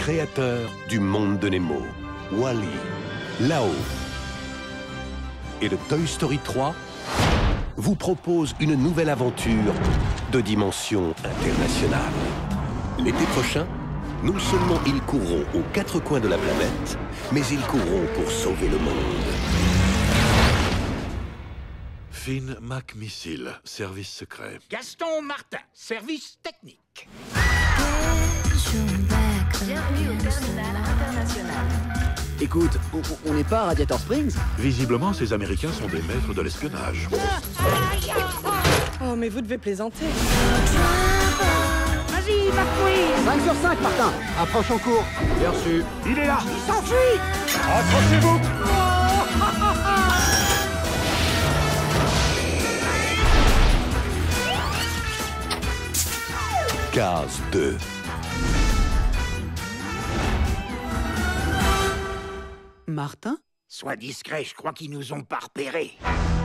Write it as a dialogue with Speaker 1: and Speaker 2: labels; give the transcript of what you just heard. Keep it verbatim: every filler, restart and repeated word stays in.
Speaker 1: créateur du monde de Nemo, Wall-E, Là-haut et de Toy Story trois vous propose une nouvelle aventure de dimension internationale. L'été prochain, non seulement ils courront aux quatre coins de la planète, mais ils courront pour sauver le monde.
Speaker 2: Finn McMissile, service secret.
Speaker 3: Gaston Martin, service technique.
Speaker 4: Bienvenue au terminal international.
Speaker 5: Écoute, on n'est pas à Radiator Springs?
Speaker 2: Visiblement, ces Américains sont des maîtres de l'espionnage.
Speaker 6: Oh, mais vous devez plaisanter.
Speaker 4: Vas-y, McQueen.
Speaker 5: cinq sur cinq, Martin. Approche en cours.
Speaker 2: Bien reçu.
Speaker 3: Il est là.
Speaker 4: Il s'enfuit.
Speaker 3: Accrochez-vous.
Speaker 1: Case deux.
Speaker 5: Martin?
Speaker 3: Sois discret, je crois qu'ils nous ont pas repérés.